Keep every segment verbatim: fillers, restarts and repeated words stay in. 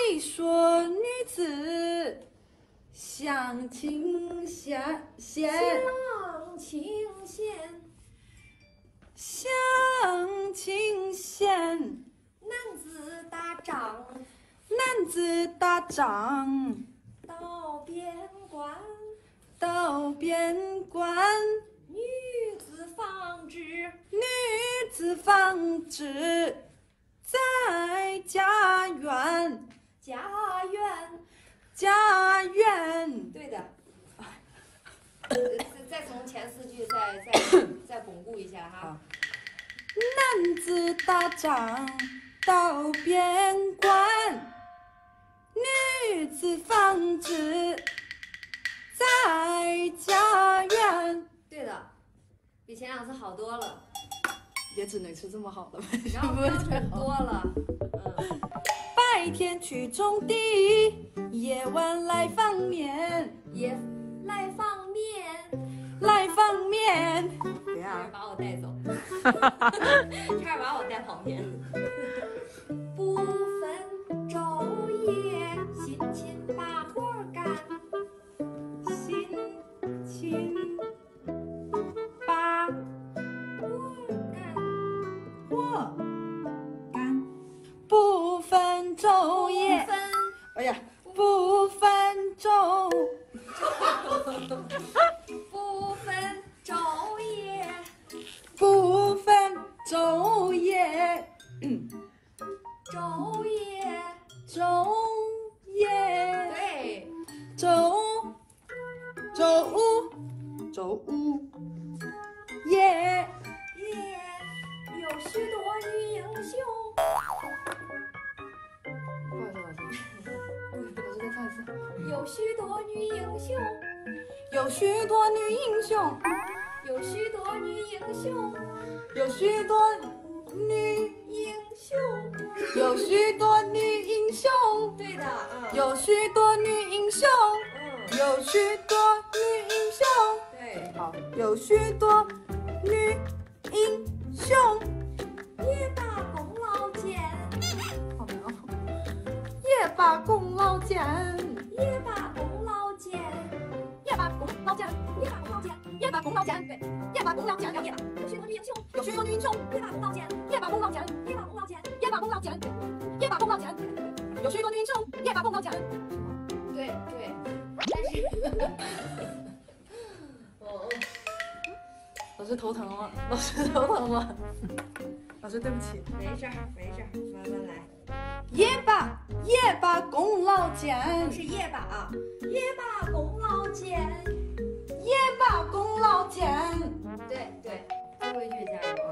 一说女子相亲相嫌， 相亲嫌， 相亲嫌， 男子打仗， 男子打仗， 到边关， 到边关， 女子纺织， 女子纺织，在家园， 家园， 家园。 对的。呃再再从前四句再再再巩固一下哈。 男子打仗到边关，女子纺织在家园。 对的，比前两次好多了， 也只能是这么好的， 然后标准多了。嗯， 白天去种地，夜晚来放面， 也来方面， 来放面。对差呀点，把我带走，差点把我带旁边。不分昼夜，辛勤把活干， 辛勤把活干， 活干，不分昼夜。 不分哎呀，不分昼， 不分昼夜， 不分昼夜，嗯， 昼夜， 昼夜， 对， 周周周夜。 夜有许多女英雄。 不好意思，老师，老师再唱一次。 有许多女英雄， 有许多女英雄， 有许多女英雄， 有许多女， 英雄。 有许多女英雄， 对的，嗯， 有许多女英雄， 嗯， 有许多女英雄。 对， 好，有许多女英雄。 也把功劳减， 好难哦。也把功劳减， 也把功劳减， 也把功劳减， 也把功劳减， 也把功劳减， 对， 也把功劳减， 也把有许多女英雄， 有许多女英雄， 也把功劳减， 也把功劳减， 也把功劳减， 也把功劳减，也把功劳减，有许多女英雄，也把功劳减。 对对，但是，哦， 老师头疼了，老师头疼了，老师对不起。 没事儿没事儿，慢慢来。 也把也把功劳减， 是也把啊，也把功劳减， 也把功劳减。 对对，最后一句加油啊！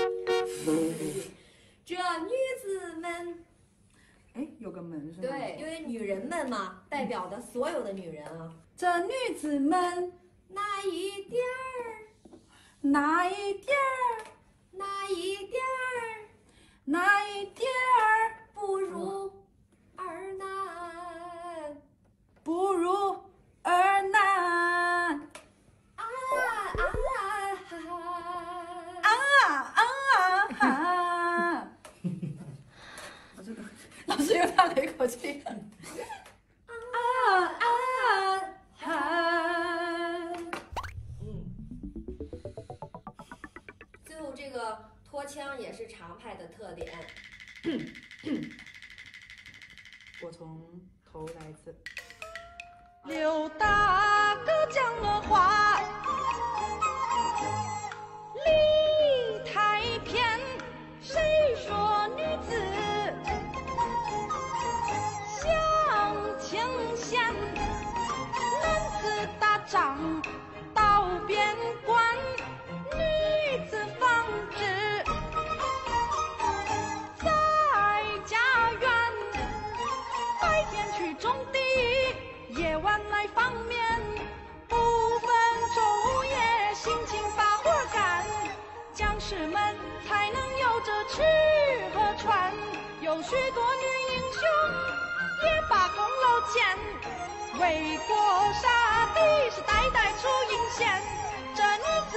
这女子们。 哎，有个门是吗？ 对，因为女人们嘛，代表的所有的女人啊。 这女子们那一点儿， 哪一点儿， 那一点儿， 哪一点儿不如儿男。 不如儿男。 啊啊哈啊啊哈！老师，老师又叹了一口气。啊啊哈！ 嗯，最后这个拖腔也是常派的特点。 我从头来一次。 刘大哥讲了话，理太偏，谁说女子相亲嫌？男子打仗到边关，女子纺织在家园，白天去种地，夜晚来放面，不分昼夜，辛勤把活干，将士们才能有着吃和穿。有许多女英雄也把功劳减，为国杀敌是代代出英贤。这女子